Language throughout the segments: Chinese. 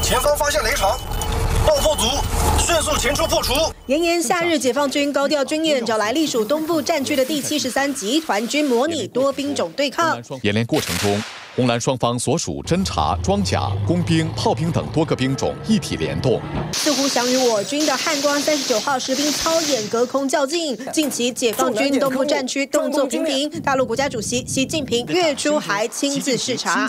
前方发现雷场，爆破组迅速前出破除。 炎炎夏日，解放军高调军演，找来隶属东部战区的第73集团军，模拟多兵种对抗。 演练过程中，红蓝双方所属侦察、装甲、工兵、炮兵等多个兵种一体联动， 似乎想与我军的汉光39号士兵操演隔空较劲。近期解放军东部战区动作频频，大陆国家主席习近平月初还亲自视察。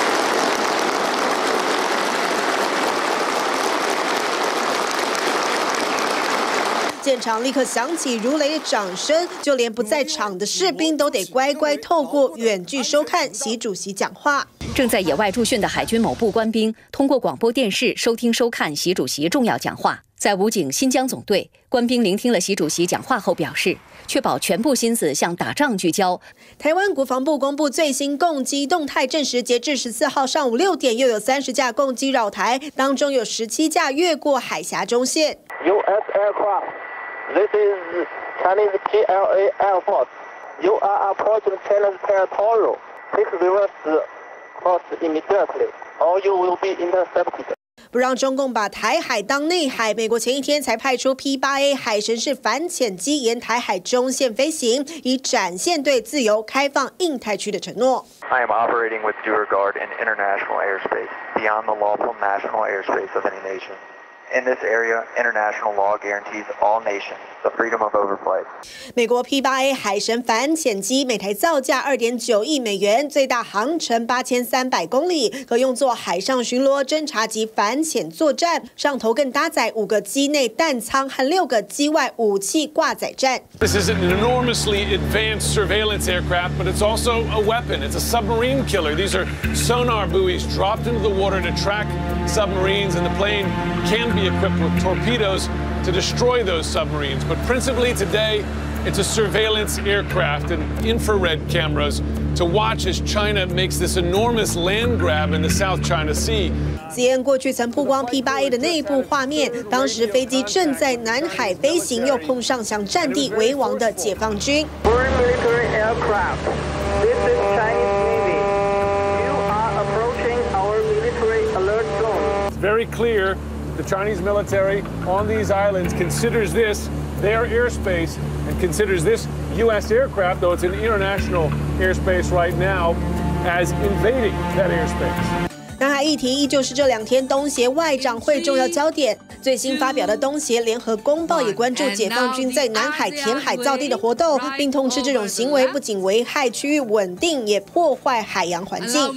现场立刻响起如雷的掌声，就连不在场的士兵都得乖乖透过远距收看习主席讲话。 正在野外驻训的海军某部官兵通过广播电视收听收看习主席重要讲话。在武警新疆总队，官兵聆听了习主席讲话后表示，确保全部心思向打仗聚焦。 台湾国防部公布最新共机动态，证实截至14号上午6点，又有30架共机扰台，当中有17架越过海峡中线。 U.S. aircraft. This is Chinese PLA Air Force. You are approaching China's territorial. Take reverse course immediately, or you will be intercepted. 不让中共把台海当内海，美国前一天才派出 P-8A 海神式反潜机沿台海中线飞行，以展现对自由开放印太区的承诺。 I am operating with due regard in international airspace, beyond the lawful national airspace of any nation. In this area, international law guarantees all nations the freedom of overflight. 美国 P-8A 海神反潜机每台造价2.9亿美元，最大航程8300公里，可用作海上巡逻、侦察及反潜作战。上头更搭载5个机内弹舱和6个机外武器挂载站。 This isn't an enormously advanced surveillance aircraft, but it's also a weapon. It's a submarine killer. These are sonar buoys dropped into the water to track submarines, and the plane can be equipped with torpedoes to destroy those submarines. But principally today, it's a surveillance aircraft and infrared cameras to watch as China makes this enormous land grab in the South China Sea. CNN 过去曾曝光 P-8A 的内部画面，当时飞机正在南海飞行，又碰上想占地为王的解放军。 Foreign military aircraft. This is Chinese Navy. You are approaching our military alert zone. It's very clear the Chinese military on these islands considers this their airspace and considers this U.S. aircraft, though it's in international airspace right now, as invading that airspace. 南海议题依旧是这2天东协外长会重要焦点。最新发表的东协联合公报也关注解放军在南海填海造地的活动，并痛斥这种行为不仅危害区域稳定，也破坏海洋环境。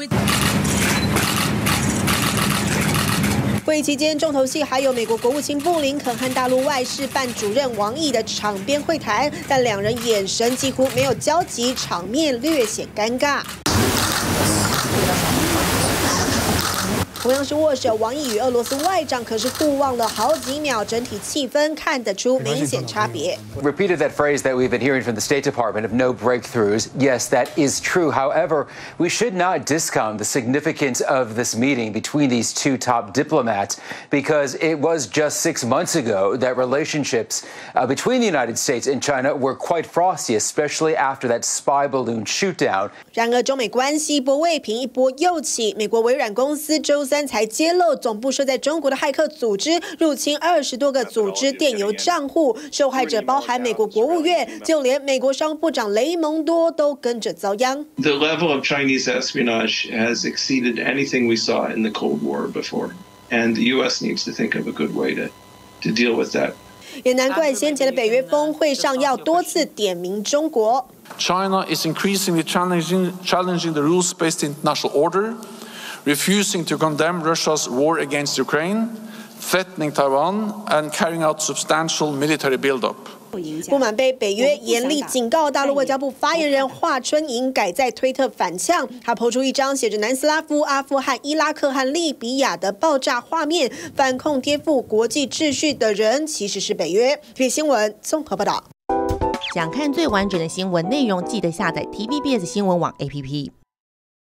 会议期间，重头戏还有美国国务卿布林肯和大陆外事办主任王毅的场边会谈，但两人眼神几乎没有交集，场面略显尴尬。同样是握手，王毅与俄罗斯外长可是互望了好几秒，整体气氛看得出明显差别。 Repeated that phrase that we've been hearing from the State Department of no breakthroughs. Yes, that is true. However, we should not discount the significance of this meeting between these two top diplomats because it was just 6 months ago that relationships between the United States and China were quite frosty, especially after that spy balloon shootdown. 然而，中美关系一波未平，一波又起。美国微软公司周3才揭露，总部设在中国的骇客组织入侵20多个组织电邮账户，受害者包含美国国务院，就连美国商务部长雷蒙多都跟着遭殃。 The level of Chinese espionage has exceeded anything we saw in the Cold War before, and the U.S. needs to think of a good way to deal with that. 也难怪先前的北约峰会上要多次点名中国。 China is increasingly challenging the rules-based international order, refusing to condemn Russia's war against Ukraine, threatening Taiwan, and carrying out substantial military buildup. 不满被北约严厉警告，大陆外交部发言人华春莹改在推特反呛，他抛出一张写着南斯拉夫、阿富汗、伊拉克和利比亚的爆炸画面，反控颠覆国际秩序的人其实是北约。TVBS 新闻综合报道。 想看最完整的新闻内容，记得下载 TVBS 新闻网 APP。